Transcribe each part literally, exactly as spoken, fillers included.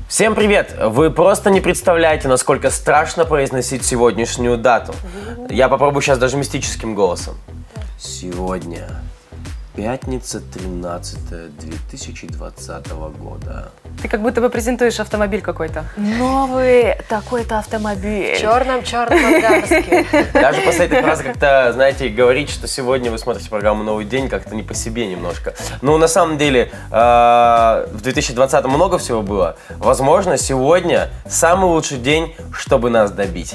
Всем привет! Вы просто не представляете, насколько страшно произносить сегодняшнюю дату. Я попробую сейчас даже мистическим голосом. Сегодня пятница, тринадцатое две тысячи двадцатого года. Ты как будто бы презентуешь автомобиль какой-то. Новый такой-то автомобиль. В черном-черном гарске. Даже после этой фразы как-то, знаете, говорить, что сегодня вы смотрите программу «Новый день», как-то не по себе немножко. Но на самом деле в две тысячи двадцатом много всего было. Возможно, сегодня самый лучший день, чтобы нас добить.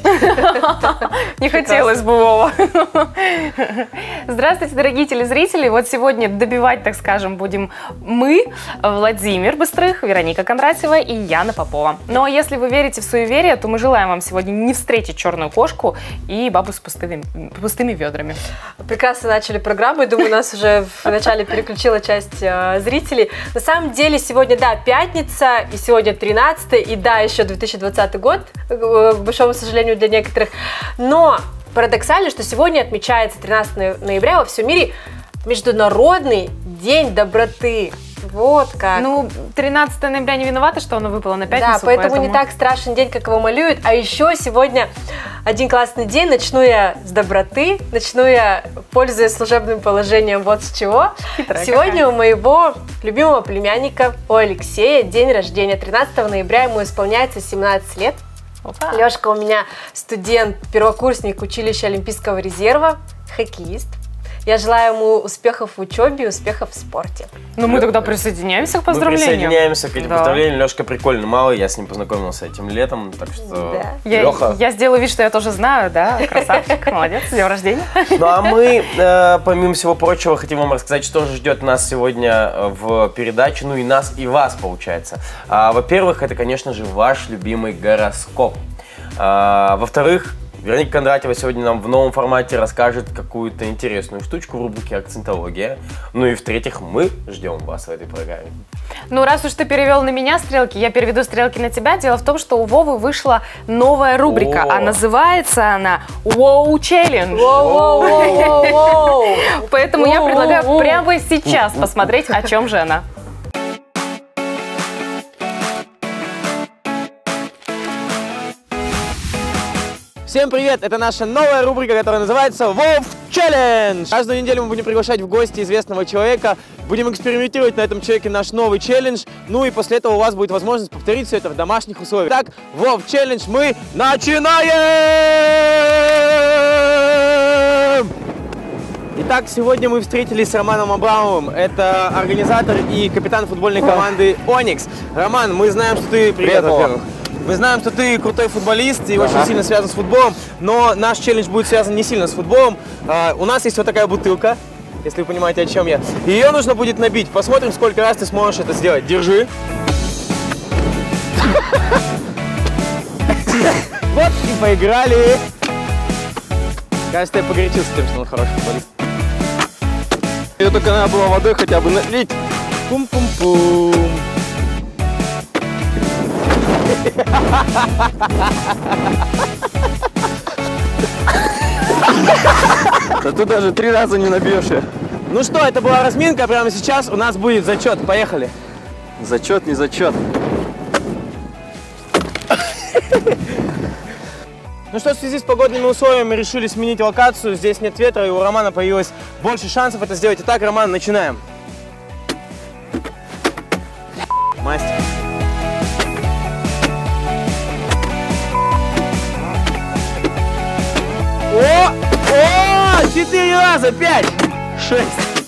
Не хотелось бы, Вова. Здравствуйте, дорогие телезрители. Вот сегодня добивать, так скажем, будем мы, Владимир Быстрых, Вероника Кондратьева и Яна Попова. Но если вы верите в суеверие, то мы желаем вам сегодня не встретить черную кошку и бабу с пустыми, пустыми ведрами. Прекрасно начали программу. Я думаю, нас уже в начале переключила часть э, зрителей. На самом деле сегодня, да, пятница, и сегодня тринадцатое, и да, еще две тысячи двадцатый год, э, к большому сожалению для некоторых. Но парадоксально, что сегодня отмечается тринадцатое ноября во всем мире Международный день доброты. Вот как. Ну, тринадцатое ноября не виновата, что оно выпало на пятницу. Да, поэтому, поэтому не так страшен день, как его малюют. А еще сегодня один классный день. Начну я с доброты, начну я, пользуясь служебным положением, вот с чего. Хитрая сегодня какая. У моего любимого племянника, у Алексея, день рождения. тринадцатого ноября ему исполняется семнадцать лет. Опа. Лешка у меня студент, первокурсник училища Олимпийского резерва, хоккеист. Я желаю ему успехов в учебе и успехов в спорте. Ну, мы тогда присоединяемся к поздравлениям. Мы присоединяемся к этим да. поздравлениям. Лешка прикольный малый, я с ним познакомился этим летом, так что, да. я, Леха... Я сделаю вид, что я тоже знаю, да, красавчик, молодец, с днем рождения. Ну, а мы, э, помимо всего прочего, хотим вам рассказать, что же ждет нас сегодня в передаче, ну и нас, и вас, получается. А, во-первых, это, конечно же, ваш любимый гороскоп. А, во-вторых, Вероника Кондратьева сегодня нам в новом формате расскажет какую-то интересную штучку в рубрике «Акцентология». Ну и в-третьих, мы ждем вас в этой программе. Ну, раз уж ты перевел на меня стрелки, я переведу стрелки на тебя. Дело в том, что у Вовы вышла новая рубрика, О. а называется она «Воу Челлендж». Воу-воу-воу-воу-воу. Поэтому я предлагаю Воу-воу-воу. прямо сейчас посмотреть, о чем же она. Всем привет! Это наша новая рубрика, которая называется Вов Челлендж. Каждую неделю мы будем приглашать в гости известного человека, будем экспериментировать на этом человеке наш новый челлендж, ну и после этого у вас будет возможность повторить все это в домашних условиях. Так, Вов Челлендж мы начинаем! Итак, сегодня мы встретились с Романом Абрамовым. Это организатор и капитан футбольной команды «Оникс». Роман, мы знаем, что ты... Привет, во-первых. Мы знаем, что ты крутой футболист и ага. очень сильно связан с футболом, но наш челлендж будет связан не сильно с футболом. А, у нас есть вот такая бутылка, если вы понимаете, о чем я. Ее нужно будет набить. Посмотрим, сколько раз ты сможешь это сделать. Держи. Вот и поиграли. Кажется, я погорячился тем, что он хороший футболист. Ее только надо было водой хотя бы налить. Пум-пум-пум. Да ты даже три раза не набьешь ее. Ну что, это была разминка, прямо сейчас у нас будет зачет. Поехали. Зачет, не зачет. Ну что, в связи с погодными условиями мы решили сменить локацию. Здесь нет ветра, и у Романа появилось больше шансов это сделать. Итак, Роман, начинаем. Мастер. О! О! Четыре раза! Пять! Шесть!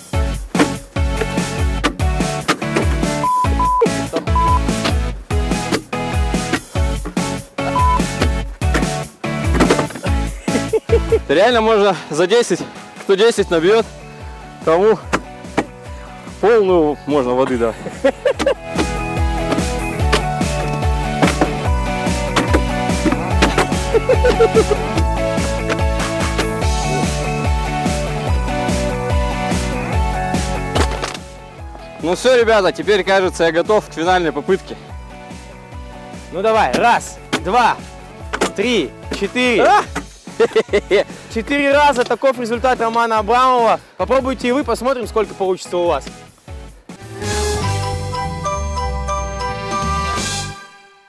Реально можно за десять, кто десять набьет, тому полную можно воды дать. Ну все, ребята, теперь, кажется, я готов к финальной попытке. Ну давай, раз, два, три, четыре. А! Четыре раза таков результат Романа Абрамова. Попробуйте и вы, посмотрим, сколько получится у вас.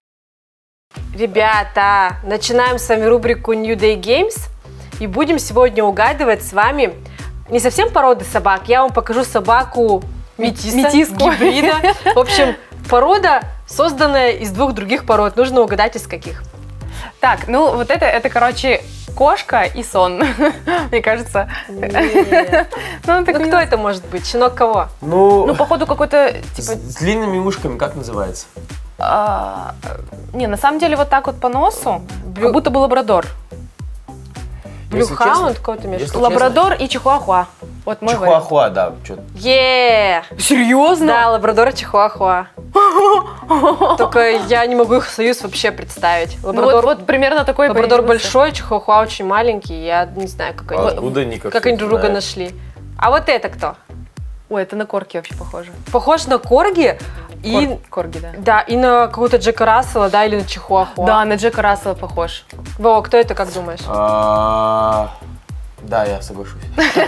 Ребята, начинаем с вами рубрику New Day Games. И будем сегодня угадывать с вами не совсем породы собак. Я вам покажу собаку метиса, Метиску. гибрида. В общем, порода, созданная из двух других пород. Нужно угадать, из каких. Так, ну вот это, это, короче, кошка и сон. Мне кажется. Нет. Ну, Ну, так кто это может быть? Щенок кого? Ну, Ну, походу, какой-то, с, типа, с длинными ушками, как называется? а, не, на самом деле, вот так вот по носу, Блю- как будто бы лабрадор. Если Блюхаунд, честно, кого ты имеешь? в если виду? Лабрадор и чихуахуа. Вот мой вариант. Чихуахуа, да. Чё- Е! Серьезно? Да, лабрадор и чихуахуа. Только я не могу их союз вообще представить. Ну, вот, Лабрадор, вот примерно такой лабрадор появился. большой, чихуахуа очень маленький. Я не знаю, как они, Откуда они как как они их друг друга знают? нашли. А вот это кто? Ой, это на корки вообще похоже. Похож на корги и, Кор- корги, да. да, и на какого-то Джека Рассела, да, или на чихуахуа. Да, на Джека Рассела похож. Вова, кто это, как думаешь? А, Да, я соглашусь.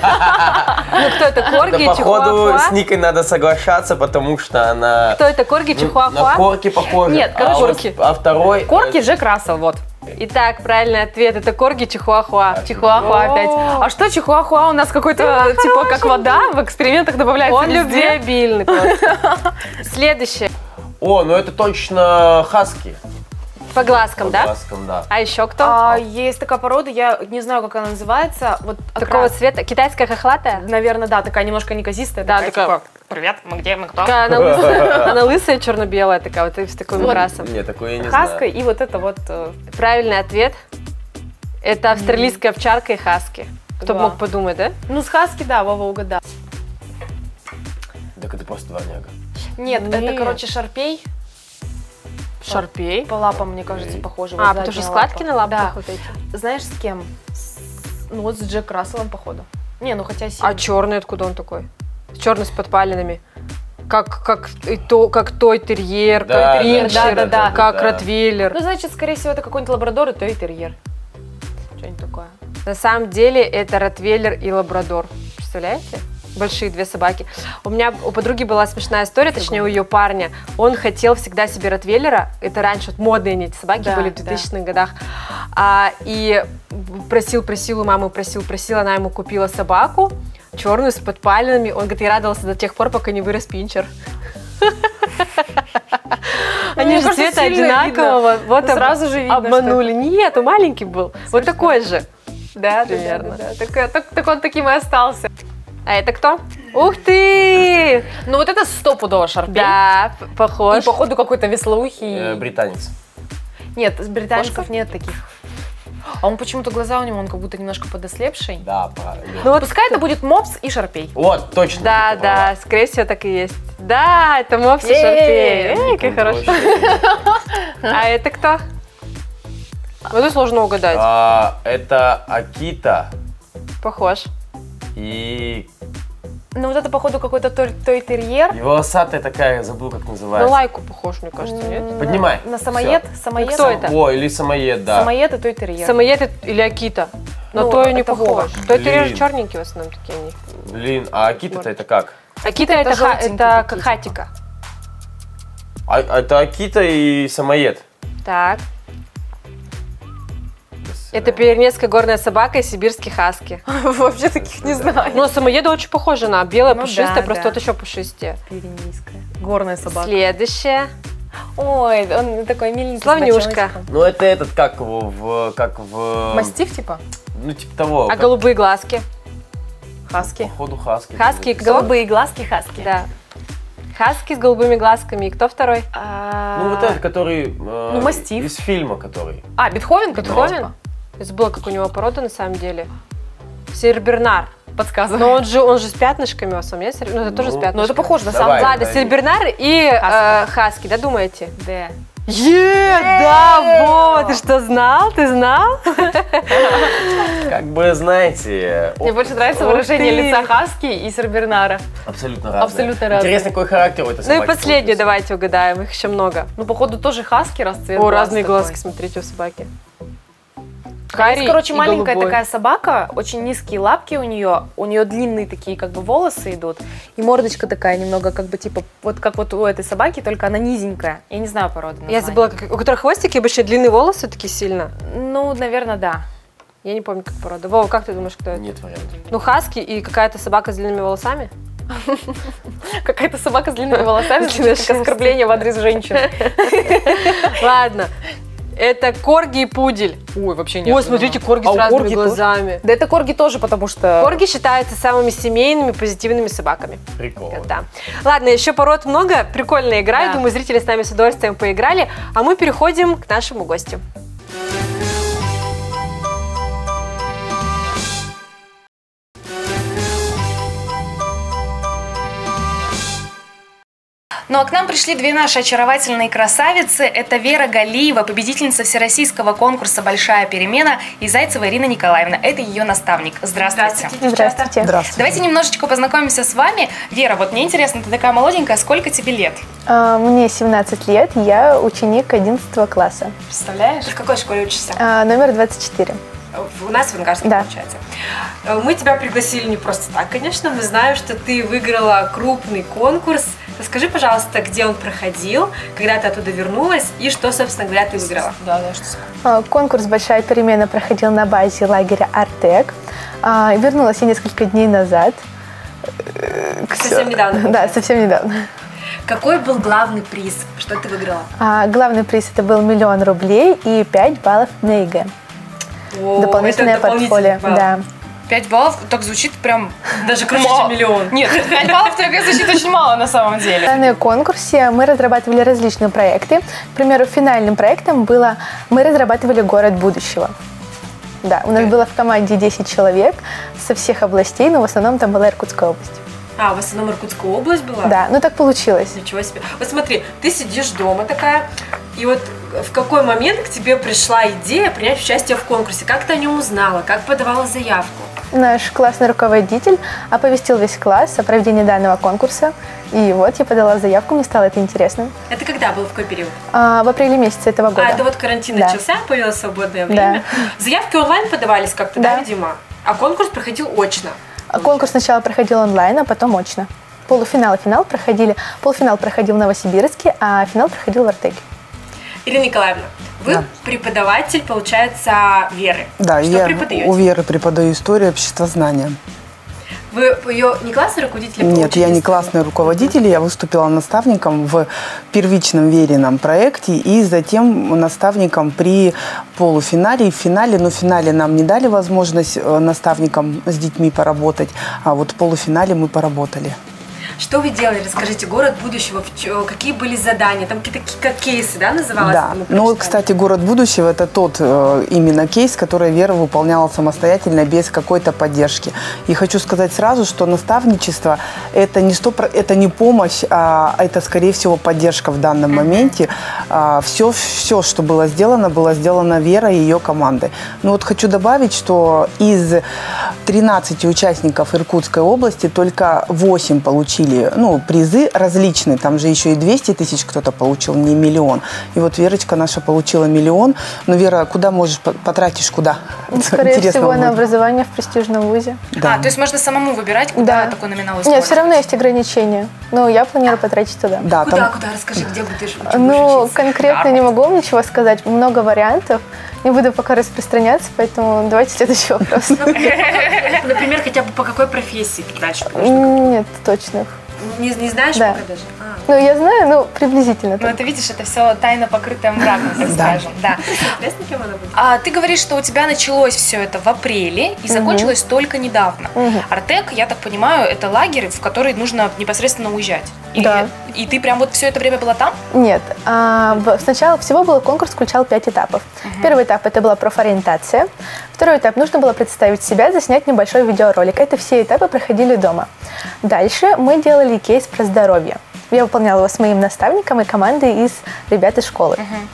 Ну, кто это, корги, Да, походу, чихуахуа? с Никой надо соглашаться, потому что она... Кто это, корги, ну, чихуахуа? на корки похожа. Нет, а короче, вот- корки. А второй... Корки Джек Рассел, вот. Итак, правильный ответ, это корги, чихуахуа. Чихуахуа О. опять. А что чихуахуа у нас какой-то, типа, как вода в экспериментах добавляется Он везде? любвеобильный просто. Следующее. О, ну это точно хаски. По глазкам, По да? глазкам, да. А еще кто? А, есть такая порода, я не знаю, как она называется. Вот Такого окрас- цвета? Китайская хохлатая? Наверное, да, такая немножко неказистая. Да, такая, такая- типа, привет, мы где, мы кто? Такая она лысая, она лысая, черно-белая такая, вот и с таким Вот. красом. Нет, такое я не Хаска знаю. и вот это вот... э, Правильный ответ. Это австралийская овчарка и хаски. Кто бы Да. мог подумать, да? Ну, с хаски, да, Вова угадал. Так это просто дворняга. Нет, это, Нет. короче, шарпей. Шарпей. По лапам, мне кажется, похоже. А, вот потому что задняя складки на лапках Да. вот эти. Знаешь, с кем? С- Ну, вот с Джек Расселом, походу. Не, ну хотя А сильно. черный откуда он такой? Черный с подпалинами. Как, как, и то, как той терьер, Да, как ринчер, да, да, да, как да. ротвейлер. Ну, значит, скорее всего, это какой-нибудь лабрадор и той терьер. Что-нибудь такое. На самом деле это ротвейлер и лабрадор. Представляете? Большие две собаки. У меня у подруги была смешная история, точнее у ее парня. Он хотел всегда себе ротвейлера. Это раньше вот модные они, эти собаки Да, были в двухтысячных годах. А, и просил, просил у мамы, просил, просил, она ему купила собаку черную с подпалинами. Он, говорит, и радовался до тех пор, пока не вырос пинчер. Они мне же кажется, цвета сильно одинакового. Вот Ну, об- сразу же видно, обманули. Нет, он маленький был. Вот такой же. Да, Примерно. Да, да, да. Так, так, так он таким и остался. А это кто? Ух ты! Ну, вот это стопудово шарпей. Да, п- И, похож. походу, какой-то веслоухий. Э, британец. Нет, с британцев нет таких. А он почему-то глаза у него, он как будто немножко подослепший. Да, правильно. Ну вот, Пускай это будет мопс и шарпей. Вот, точно. да, ты права. да, скорее всего так и есть. Да, это мопс и Е-е-е. шарпей. Эй, как Это хорошо. вообще- А это кто? Вот это сложно угадать. А, Это Акита Похож. и... Ну, вот это, походу, какой-то той, той терьер. и волосатая такая, забыл, как На называется. лайку похож, мне кажется, нет? Поднимай. На самоед. Всё. Самоед. Ну, кто это? О, или самоед, да. Самоед и той терьер. Самоед это- или Акита? На Ну, то и не это похож. Вова. То это Блин. черненькие в основном такие они. Блин, а Акита-то это как? Акита это это, ха- желтенькие это такие, хатика. А, это Акита и самоед. Так. До свидания. Это пионерская горная собака и сибирский хаски. Вообще таких не знаю. Но самоеда очень похожа на белая, Ну пушистая, да, просто да. вот еще пушистее. Пиренейская. Горная собака. Следующее. Ой, он такой миленький. с Славнюшка. бочоночком. Ну это этот, как его, в... как в... Мастиф, типа? Ну типа того. А как- голубые глазки? Хаски. Походу хаски. Хаски и там кто? Голубые глазки хаски. Да. Хаски с голубыми глазками. И кто второй? А, Ну вот этот, который... э, Ну, мастиф. Из фильма, который. А, Бетховен, который? Бетховен? Я забыла, как у него порода на самом деле. Сильбернар. Подсказывай. Но он же, он же с пятнышками у вас, у меня, сер- ну это тоже с Ну, пятнышками. Ну, это похоже на Давай. самом Ладно, да. Сильбернар и э, Хаски, да, думаете? деле. Е, да, Вова, ты что, знал? Ты знал? Как бы, знаете... Мне о, больше нравится Ух выражение ты. лица Хаски и Сербернара. Абсолютно разные. Абсолютно разные. Интересно, какой характер у этой Ну и собаки последнее получился. давайте угадаем, их еще много. Ну, походу, тоже Хаски расцвет О, глаз разные такой. глазки, смотрите, у собаки. Карий Есть, короче, и маленькая голубой. такая собака, очень низкие лапки у нее, у нее длинные такие как бы волосы идут, и мордочка такая немного как бы типа, вот как вот у этой собаки, только она низенькая. Я не знаю породы. Я названия. забыла, как, у которых хвостики большие, длинные волосы такие сильно. Ну, наверное, да. Я не помню, как порода. Вова, как ты думаешь, кто это? Нет вариантов. Ну, хаски и какая-то собака с длинными волосами? Какая-то собака с длинными волосами, Длинная звучит как оскорбление в адрес женщин. Ладно. Это корги и пудель. Ой, вообще нет. Ой, смотрите, корги А с у разными корги глазами. Да это корги тоже, потому что... Корги считаются самыми семейными, позитивными собаками. Прикол. Да. Ладно, еще пород много. Прикольная игра. Да. Думаю, зрители с нами с удовольствием поиграли. А мы переходим к нашему гостю. Ну а к нам пришли две наши очаровательные красавицы. Это Вера Галиева, победительница всероссийского конкурса «Большая перемена», и Зайцева Ирина Николаевна. Это ее наставник. Здравствуйте. Здравствуйте. Здравствуйте. Давайте немножечко познакомимся с вами. Вера, вот мне интересно, ты такая молоденькая, сколько тебе лет? А, Мне семнадцать лет, я ученик одиннадцатого класса, Представляешь? В какой школе учишься? А, номер двадцать четыре. У нас в Ангарске, Да. получается. Мы тебя пригласили не просто так, конечно. Мы знаем, что ты выиграла крупный конкурс. Расскажи, пожалуйста, где он проходил, когда ты оттуда вернулась и что, собственно говоря, ты выиграла. Да, да, что А, Конкурс «Большая перемена» проходил на базе лагеря «Артек». А, Вернулась я несколько дней назад. Э, Совсем всё. недавно. Да, совсем недавно. Какой был главный приз? Что ты выиграла? А, Главный приз это был миллион рублей и пять баллов на ЕГЭ. О, Дополнительное это дополнительный портфолио. балл. Да. пять баллов, так звучит прям... Даже круче, мало. чем миллион. Нет, пять баллов только звучит очень мало на самом В деле. данном конкурсе мы разрабатывали различные проекты. К примеру, финальным проектом было мы разрабатывали город будущего. Да, у нас было в команде десять человек со всех областей, но в основном там была Иркутская область. А, в основном Иркутская область была? Да, ну так получилось. Ничего себе. Вот смотри, ты сидишь дома такая, и вот в какой момент к тебе пришла идея принять участие в конкурсе? Как ты о нем узнала? Как подавала заявку? Наш классный руководитель оповестил весь класс о проведении данного конкурса. И вот я подала заявку, мне стало это интересно. Это когда был, в какой период? А, в апреле месяце этого года. А, это вот карантин Да. начался, появилось свободное время. Заявки онлайн подавались как-то, да, Да. видимо? А конкурс проходил очно. А Конкурс сначала проходил онлайн, а потом очно. Полуфинал и финал проходили. Полуфинал проходил в Новосибирске, а финал проходил в Артеке. Ирина Николаевна, вы Да. преподаватель, получается, Веры. Да, Что я преподаете? у Веры преподаю историю обществознания. Вы ее не классный руководитель? а Нет, я поучительный? не классный руководитель, я выступила наставником в первичном Верином проекте и затем наставником при полуфинале и в финале. Но в финале нам не дали возможность э, наставникам с детьми поработать, а вот в полуфинале мы поработали. Что вы делали? Расскажите, город будущего, в чё- какие были задания? Там какие-то ки- как кейсы, да, называлось? Да, мы ну, прочитали? кстати, «Город будущего» – это тот э, именно кейс, который Вера выполняла самостоятельно, без какой-то поддержки. И хочу сказать сразу, что наставничество – это не, сто, про- это не помощь, а это, скорее всего, поддержка в данном моменте. А, все, все, что было сделано, было сделано Верой и ее командой. Ну вот хочу добавить, что из тринадцати участников Иркутской области только восемь получили ну, призы различные. Там же еще и двести тысяч кто-то получил, не миллион. И вот Верочка наша получила миллион. Но, Вера, куда можешь, по- потратишь куда? Скорее Интересно всего, на будет. образование в престижном вузе. Да. А, то есть можно самому выбирать, куда Да. такой номинал Нет, использовать? все равно есть ограничения. Но я планирую потратить туда. Да, Куда, там- куда? Расскажи, где будешь, будешь Ну, учиться? конкретно не могу вам ничего сказать. Много вариантов. Не буду пока распространяться, поэтому давайте следующий вопрос. Например, хотя бы по какой профессии ты дальше будешь? Нет, точных. Не, не знаешь Да. пока даже? А. Ну, я знаю, ну, приблизительно. Ну, это видишь, это все тайно покрытая мраком, так скажем. Да. Интересно, кем она будет? А ты говоришь, что у тебя началось все это в апреле и закончилось только недавно. Мгм. Артек, я так понимаю, это лагерь, в который нужно непосредственно уезжать. И, Да. и ты прям вот все это время была там? Нет. А, в- сначала всего был конкурс, включал пять этапов. Первый этап – это была профориентация. Второй этап – нужно было представить себя, заснять небольшой видеоролик. Это все этапы проходили дома. Дальше мы делали кейс про здоровье. Я выполняла его с моим наставником и командой из ребят из школы.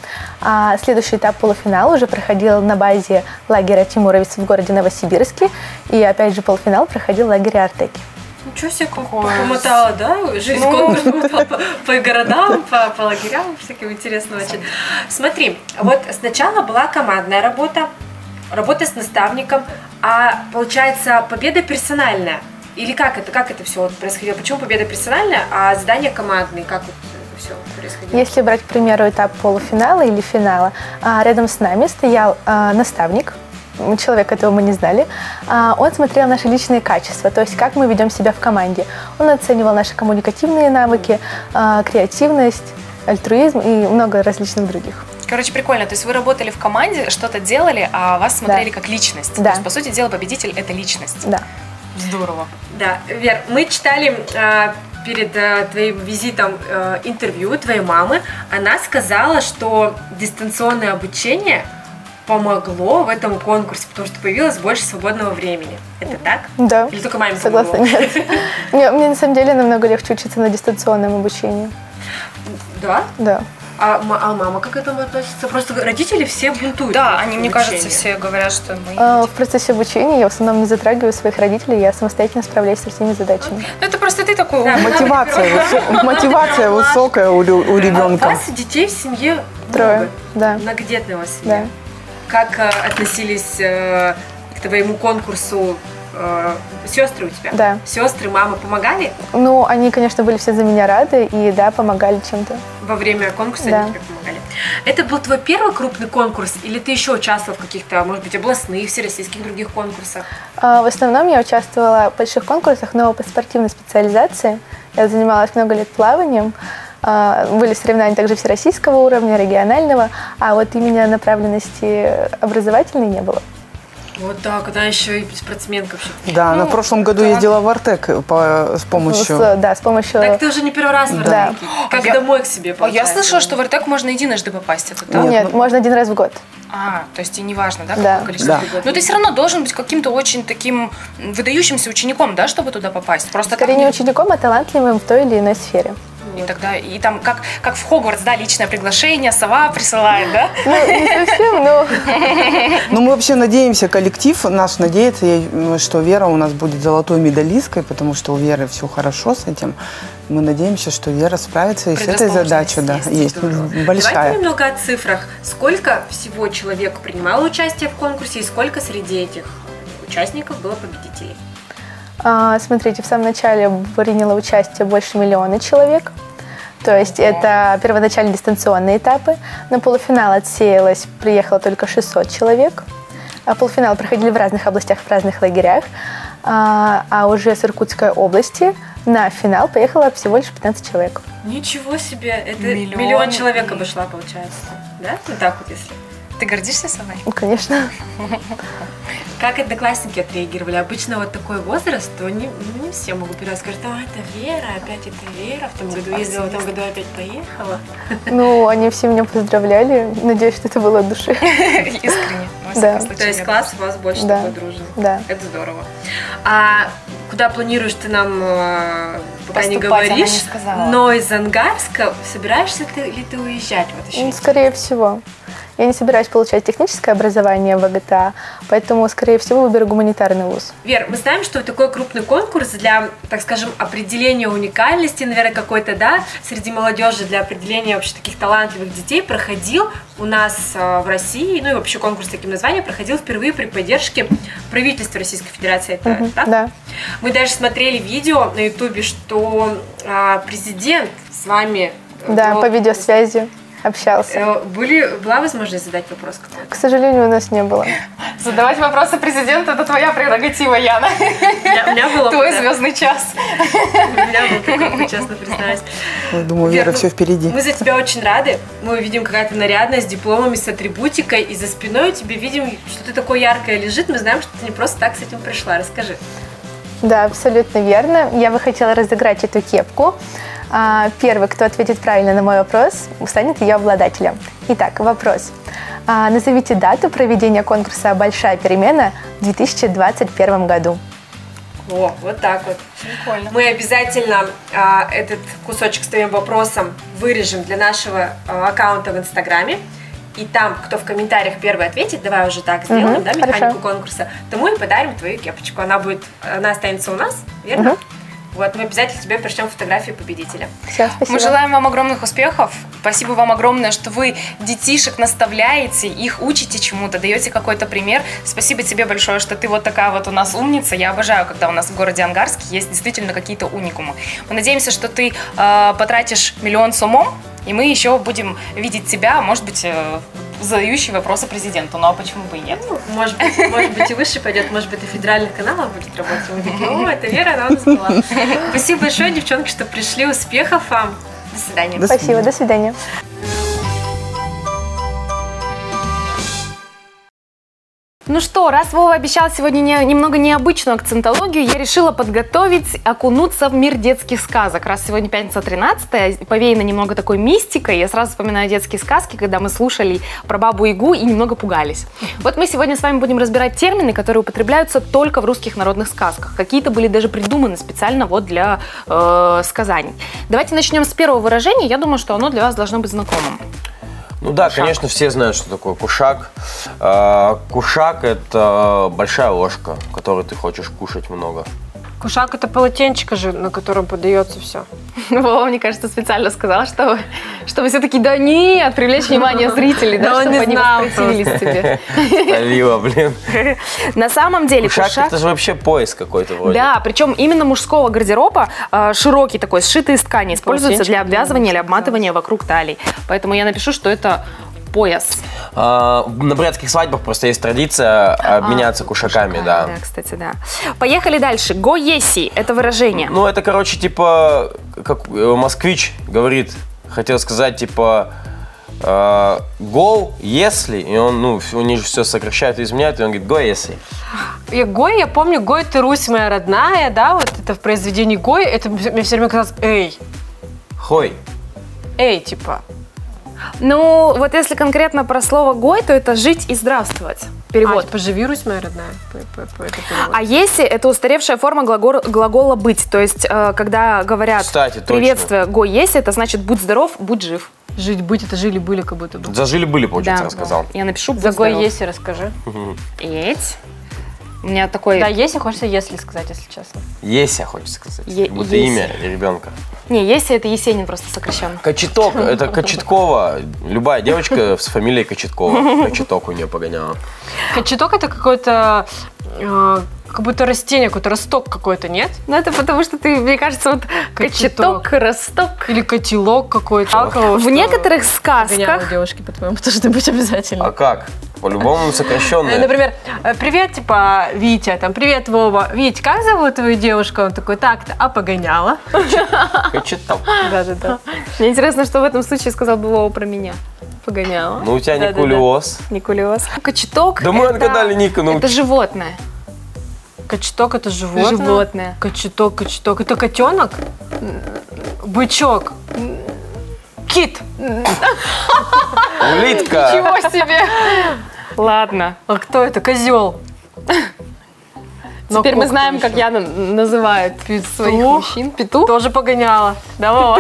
А следующий этап полуфинал уже проходил на базе лагеря Тимуровец в городе Новосибирске. И опять же полуфинал проходил в лагере Артеки. Ничего себе, как помотала, да? Жизнь Ну. конкурс помотала по, по городам, по, по лагерям, всяким интересным очень. Смотри, вот сначала была командная работа, работа с наставником, а получается победа персональная. Или как это, как это все вот происходило? Почему победа персональная, а задания командные? Как вот это все происходило? Если брать, к примеру, этап полуфинала или финала, а, рядом с нами стоял а, наставник, человек, которого мы не знали. А, он смотрел наши личные качества, то есть как мы ведем себя в команде. Он оценивал наши коммуникативные навыки, а, креативность, альтруизм и много различных других. Короче, прикольно. То есть вы работали в команде, что-то делали, а вас смотрели Да. как личность. Да. То есть, по сути дела, победитель – это личность. Да. Здорово. Да, Вер, мы читали а, перед а, твоим визитом а, интервью твоей мамы. Она сказала, что дистанционное обучение помогло в этом конкурсе, потому что появилось больше свободного времени. Это так? Да. Или только маме Согласна, помогло? нет. Мне, мне на самом деле намного легче учиться на дистанционном обучении. Да? Да. А, ма- а мама как к этому относится? Просто родители все бунтуют. Да, против они, мне обучения. кажется, все говорят, что мы... А, в процессе обучения я в основном не затрагиваю своих родителей, я самостоятельно справляюсь со всеми задачами. Ну, это просто ты такой Да, умный. Мотивация, высо- мотивация высокая у, рю- у А у ребенка. вас детей в семье Трое, много. да. Многодетная у вас семья. Да. Как э, относились э, к твоему конкурсу э, сестры у тебя? Да. Сестры, мама помогали Ну, они, конечно, были все за меня рады и, да, помогали чем-то. во время конкурса? Да. Они тебе помогали. Это был твой первый крупный конкурс? Или ты еще участвовал в каких-то, может быть, областных, всероссийских других конкурсах? А, В основном я участвовала в больших конкурсах, но по спортивной специализации. Я занималась много лет плаванием. А, Были соревнования также всероссийского уровня, регионального, а вот именно направленности образовательной не было. Вот так, она еще и спортсменка вообще. Да, она Ну, в прошлом году да. ездила в Артек по, с помощью... С- да, с помощью... Так ты уже не первый раз в Да. Артеке. Как Я- домой к себе, А я получается. слышала, что в Артек можно единожды попасть. Это так? Нет, Нет, ну- можно один раз в год. А, то есть и не важно, да, Да. какое количество? Да. Но ты все равно должен быть каким-то очень таким выдающимся учеником, да, чтобы туда попасть. Просто Скорее так не не- учеником, а талантливым в той или иной сфере. И тогда, и там, как, как в Хогвартс, да, личное приглашение, сова присылает, да? Ну, не совсем, но... Ну, мы вообще надеемся, коллектив наш надеется, я- что Вера у нас будет золотой медалисткой, потому что у Веры все хорошо с этим. Мы надеемся, что Вера справится и с этой задачей, да, есть Давайте большая. немного о цифрах. Сколько всего человек принимало участие в конкурсе и сколько среди этих участников было победителей? А, Смотрите, в самом начале приняло участие больше миллиона человек. То есть это первоначально дистанционные этапы. На полуфинал отсеялось, приехало только шестьсот человек. А полуфинал проходили в разных областях, в разных лагерях. А, а уже с Иркутской области на финал поехало всего лишь пятнадцать человек. Ничего себе! Это Миллион. миллион, человек обошла, получается. Да? Вот так вот, если. Ты гордишься собой? Ну, конечно. Как одноклассники отреагировали? Обычно вот такой возраст, то не, не все могут первый раз сказать, а, это Вера, опять это Вера, в том году ездила, в том году опять поехала. Ну, они все меня поздравляли. Надеюсь, что это было от души. Искренне. во Да. всяком случае, То есть мне класс у вас больше Да. такой дружный. Да. Это здорово. А куда планируешь ты нам, э, пока не Поступать, она не говоришь, сказала. но из Ангарска собираешься ты, ли ты уезжать? Вот еще Ну, интересно. скорее всего. Я не собираюсь получать техническое образование в ВГТА, поэтому, скорее всего, выберу гуманитарный вуз. Вер, мы знаем, что такой крупный конкурс для, так скажем, определения уникальности, наверное, какой-то, да, среди молодежи, для определения вообще таких талантливых детей проходил у нас э, в России, ну и вообще конкурс с таким названием проходил впервые при поддержке правительства Российской Федерации. Это, Мгм, так? да. Мы даже смотрели видео на Ютубе, что э, президент с вами э, Да, вел- по видеосвязи общался. Э, Были, была возможность задать вопрос какой-то? К сожалению, у нас не было. Задавать вопросы президенту – это твоя прерогатива, Яна. У меня- у меня было Твой да. звездный час. У меня был такой опыт, честно признаюсь. Я думаю, Вер, Вера ну, все впереди. Мы за тебя очень рады. Мы видим какая-то нарядная, с дипломами, с атрибутикой, и за спиной у тебя видим, что ты такое яркое лежит. Мы знаем, что ты не просто так с этим пришла. Расскажи. Да, абсолютно верно. Я бы хотела разыграть эту кепку. А, Первый, кто ответит правильно на мой вопрос, станет ее обладателем. Итак, вопрос. А, Назовите дату проведения конкурса «Большая перемена» в две тысячи двадцать первом году. О, вот так вот. Прикольно. Мы обязательно а, этот кусочек с твоим вопросом вырежем для нашего а, аккаунта в Инстаграме. И там, кто в комментариях первый ответит, давай уже так сделаем, Мгм, да, механику хорошо. конкурса, тому и подарим твою кепочку. Она будет, она останется у нас, верно? Мгм. Вот, мы обязательно тебе пришлем фотографию победителя. Все, спасибо. Мы желаем вам огромных успехов. Спасибо вам огромное, что вы детишек наставляете, их учите чему-то, даете какой-то пример. Спасибо тебе большое, что ты вот такая вот у нас умница. Я обожаю, когда у нас в городе Ангарске есть действительно какие-то уникумы. Мы надеемся, что ты э, потратишь миллион с умом, и мы еще будем видеть тебя, может быть, э, задающий вопросы президенту. Ну а почему бы и нет? Может быть, может быть и выше пойдет, может быть и федеральных каналов будет работать. Мы такие, о, это Вера, она у нас была. Спасибо большое, девчонки, что пришли. Успехов вам. До свидания. Спасибо, до свидания. Ну что, раз Вова обещал сегодня не, немного необычную акцентологию, я решила подготовить, окунуться в мир детских сказок. Раз сегодня пятница тринадцатая, повеяна немного такой мистикой, я сразу вспоминаю детские сказки, когда мы слушали про Бабу-Ягу и немного пугались. Вот мы сегодня с вами будем разбирать термины, которые употребляются только в русских народных сказках. Какие-то были даже придуманы специально вот для э, сказаний. Давайте начнем с первого выражения, я думаю, что оно для вас должно быть знакомым. Ну да, кушак. Конечно, все знают, что такое кушак. Кушак – это большая ложка, которой ты хочешь кушать много. Кушак – это полотенчик же, на котором подается все. Вова, мне кажется, специально сказал, что, чтобы все-таки, да нет, привлечь внимание зрителей, да, чтобы они воспротивились тебе. Спалила, блин. На самом деле кушак, кушак... это же вообще пояс какой-то вроде. Да, причем именно мужского гардероба, широкий такой, сшитый из ткани, используется для обвязывания или обматывания вокруг талии. Поэтому я напишу, что это пояс. А, на бурятских свадьбах просто есть традиция обменяться а, кушаками, кушаками, да. Да, кстати, да. Поехали дальше. Го еси – это выражение. Ну, это, короче, типа, как москвич говорит, хотел сказать, типа, э, go, если, и он, ну, у них же все сокращают и изменяют, и он говорит, go, если. И Гой, я помню, Гой, ты Русь моя родная, да, вот это в произведении Гой, это мне все время казалось, эй. Хой. Эй, типа. Ну, вот если конкретно про слово «гой», то это «жить» и «здравствовать». Перевод. А, типа «живи, Русь моя родная». А «еси» — это устаревшая форма глагола, глагола «быть». То есть, э, когда говорят Кстати, «приветствие, «гой еси», это значит «будь здоров, будь жив». Жить, быть — это жили-были как будто бы. За жили-были, получается, да, рассказал. Да. Я напишу «будь За «гой здоров». еси» расскажи. Еть. У меня такой... Да, «еси» хочется «если» сказать, если честно. Еся, хочется сказать. Е- как будто еси. имя ребенка. Не, «еси» — это Есенин просто сокращенно. Кочеток, это Кочеткова. Любая девочка с фамилией Кочеткова. Кочеток у нее погоняла. Кочеток — это какое-то... Э, как будто растение, какой-то росток какой-то, нет? Ну, это потому что ты, мне кажется, вот кочеток, росток. Или котелок какой-то. В некоторых сказках... девушки, по-твоему, должны быть обязательно. А как? По-любому сокращенное. Например, привет, типа, Витя, там, привет, Вова. Вить, как зовут твою девушку? Он такой, так-то, а погоняла. Кочеток. Да-да-да. Мне интересно, что в этом случае сказал бы Вова про меня. Погоняла. Ну, у тебя Да-да-да. Никулиоз. Никулиоз. Кочеток Да мы это... отгадали Ника, ну. Это животное. Кочеток — это животное. Животное. Кочеток, кочеток. Это котенок? Бычок. Кит. Улитка. Ничего себе! Ладно. А кто это? Козел. Теперь мы знаем, как я называю своих мужчин. Петух. Тоже погоняла. Да, Вова?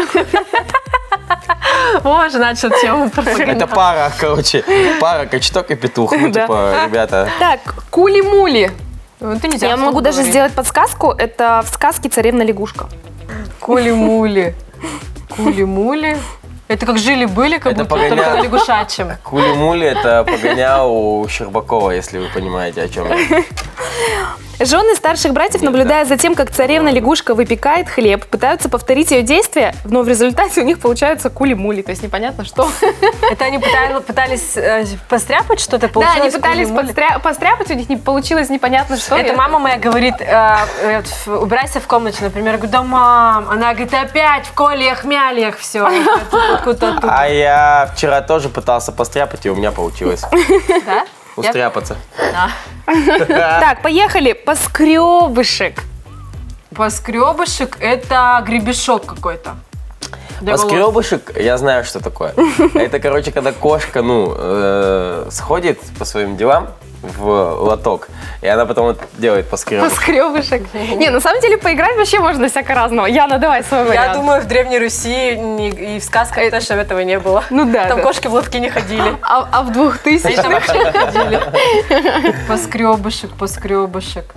Вова же начал тему. Это пара, короче. Пара Кочеток и Петух. Ну, Да. типа, ребята. Так, кули-мули. Это нельзя Я могу вслух даже говорить. сделать подсказку. Это в сказке «Царевна-лягушка». Кули-мули. Кули-мули. Это как жили-были, как Это будто погоня- только на лягушачьем. Кули-мули – это погонял у Щербакова, если вы понимаете, о чем я. Жены старших братьев, Нет, наблюдая за тем, как царевна-лягушка выпекает хлеб, пытаются повторить ее действия, но в результате у них получаются кули-мули, то есть непонятно что. Это они пытали- пытались э, постряпать что-то, Да, получилось они пытались кули-мули. постря- постряпать, у них не получилось непонятно что. Это Я- мама моя говорит, э, э, ф- убирайся в комнате, например. Я говорю, да, мам. Она говорит, опять в колиях-мялиях все. А я вчера тоже пытался постряпать, и у меня получилось. Да? Устряпаться. Так, поехали. Поскребышек. Поскребышек — это гребешок какой-то. Для волос. Поскребышек, я знаю, что такое. Это, короче, когда кошка, ну, э, сходит по своим делам в лоток, и она потом вот делает поскребышек. Поскребышек. Не, на самом деле поиграть вообще можно всяко разного. Яна, давай свой вариант. Я думаю, в Древней Руси ни- и в сказках точно этого не было. Ну да. Там да. кошки в лотке не ходили. А, а в двухтысячных? Они там вообще не ходили. Поскребышек, поскребышек.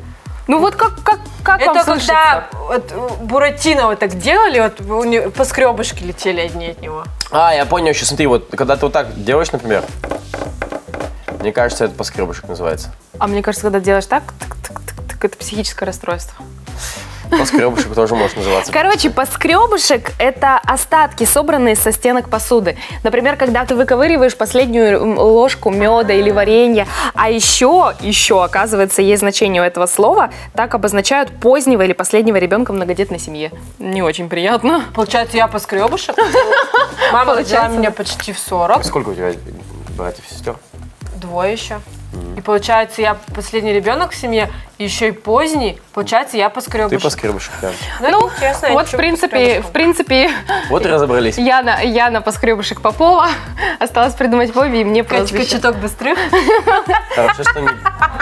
Ну вот как, как, как вам Это слышится? когда вот, Буратино вот так делали, вот у него поскребышки летели одни от него. А, я понял, еще смотри, вот когда ты вот так делаешь, например, мне кажется, это поскребышек называется. А мне кажется, когда делаешь так, так, так, так, так, это психическое расстройство. Поскребышек тоже может называться. Короче, поскребышек – это остатки, собранные со стенок посуды. Например, когда ты выковыриваешь последнюю ложку меда или варенья. А еще, еще, оказывается, есть значение у этого слова. Так обозначают позднего или последнего ребенка в многодетной семье. Не очень приятно. Получается, я поскребышек. Мама родила меня почти в сорок. Сколько у тебя братьев и сестер? Двое еще. И получается, я последний ребенок в семье, еще и поздний. Получается, я поскребышек. Ты поскребышек, да. Ну, честно, Вот, в принципе, в принципе, Вот и разобрались. Яна, Яна поскребышек Попова. Осталось придумать Вове и мне Катька прозвище. чуток быстрых. Хорошо, что не...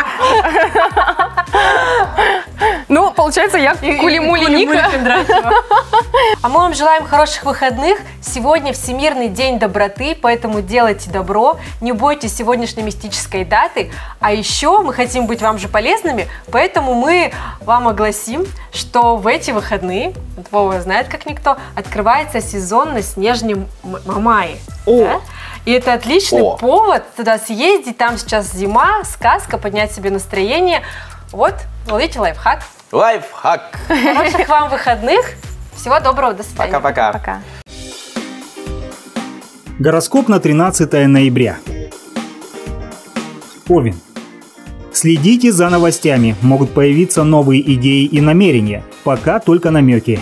Ну, получается, я Кулимули Ника. А мы вам желаем хороших выходных. Сегодня Всемирный день доброты, поэтому делайте добро. Не бойтесь сегодняшней мистической даты. А еще мы хотим быть вам же полезными, поэтому мы вам огласим, что в эти выходные, вот Вова знает как никто, открывается сезон на Снежном Мамае. Да? И это отличный О. повод туда съездить. Там сейчас зима, сказка, поднять себе настроение. Вот, ловите лайфхак. Лайфхак. Хороших вам выходных. Всего доброго, до свидания. Пока-пока. Пока. Гороскоп на тринадцатое ноября. Овен. Следите за новостями, могут появиться новые идеи и намерения, пока только намеки.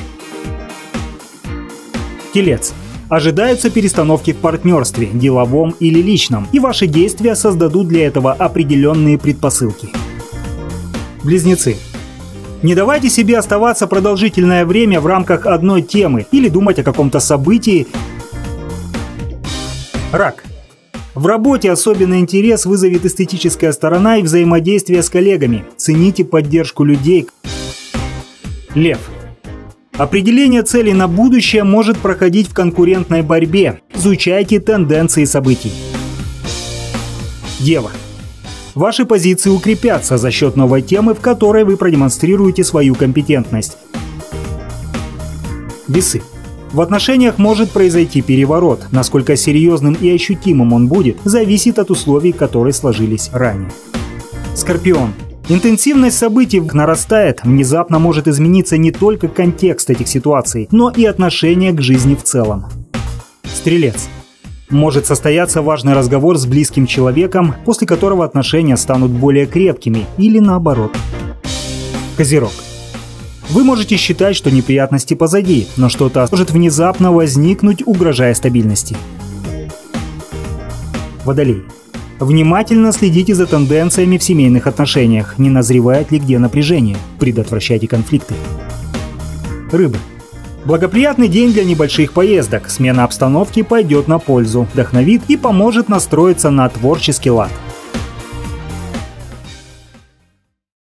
Телец. Ожидаются перестановки в партнерстве, деловом или личном, и ваши действия создадут для этого определенные предпосылки. Близнецы. Не давайте себе оставаться продолжительное время в рамках одной темы или думать о каком-то событии. Рак. В работе особенный интерес вызовет эстетическая сторона и взаимодействие с коллегами. Цените поддержку людей. Лев. Определение целей на будущее может проходить в конкурентной борьбе. Изучайте тенденции событий. Дева. Ваши позиции укрепятся за счет новой темы, в которой вы продемонстрируете свою компетентность. Весы. В отношениях может произойти переворот. Насколько серьезным и ощутимым он будет, зависит от условий, которые сложились ранее. Скорпион. Интенсивность событий нарастает, внезапно может измениться не только контекст этих ситуаций, но и отношение к жизни в целом. Стрелец. Может состояться важный разговор с близким человеком, после которого отношения станут более крепкими или наоборот. Козерог. Вы можете считать, что неприятности позади, но что-то может внезапно возникнуть, угрожая стабильности. Водолей. Внимательно следите за тенденциями в семейных отношениях, не назревает ли где напряжение, предотвращайте конфликты. Рыбы. Благоприятный день для небольших поездок, смена обстановки пойдет на пользу, вдохновит и поможет настроиться на творческий лад.